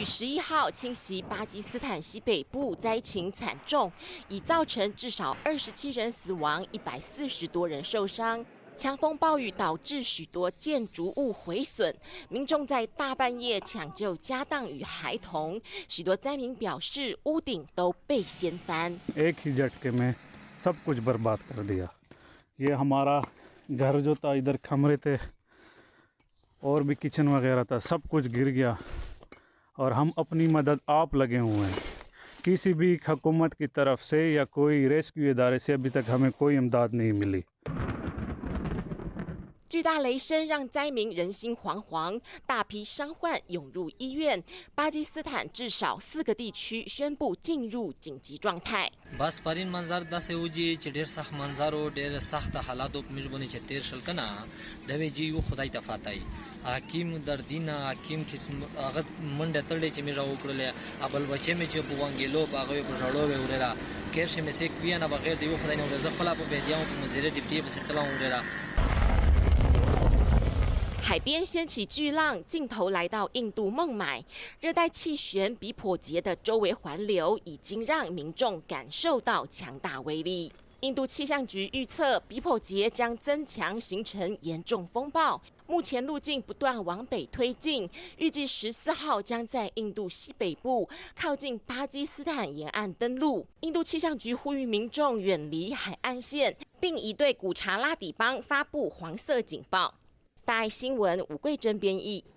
雨11号侵袭巴基斯坦西北部，灾情惨重，已造成至少27人死亡，140多人受伤。强风暴雨导致许多建筑物毁损，民众在大半夜抢救家当与孩童。许多灾民表示，屋顶都被掀翻。 एक ही झटके में सब कुछ बर्बाद कर दिया। ये हमारा घर जो था, इधर कमरे थे और भी किचन वगैरह था, सब कुछ गिर गया और हम अपनी मदद आप लगे हुए हैं। किसी भी हुकूमत की तरफ से या कोई रेस्क्यू इदारे से अभी तक हमें कोई इमदाद नहीं मिली। 巨大雷声让灾民人心惶惶，大批伤患涌入医院。巴基斯坦至少4个地区宣布进入紧急状态。 بس پرین منظر داسې وږي چې ډېر سخت منظر او ډېر سخت حالاتو په موږ باندې چې تیر شل کنه د ویجی یو خدای ته فاتای حکیم در دین حکیم چې هغه منډه تړلې چې موږ وکړلې ابل بچې مې چې په وانګلو په هغه په ژړو وورا کېر شمه سې کوي نه بغیر دی خدای نه ورزه خپل په بيدیاو په مزيره ډیپټي په ستلا وورا。 海边掀起巨浪，镜头来到印度孟买，热带气旋比普杰的周围环流已经让民众感受到强大威力。印度气象局预测，比普杰将增强，形成严重风暴。目前路径不断往北推进，预计14号将在印度西北部靠近巴基斯坦沿岸登陆。印度气象局呼吁民众远离海岸线，并已对古查拉底邦发布黄色警报。大爱新闻吴桂珍编译。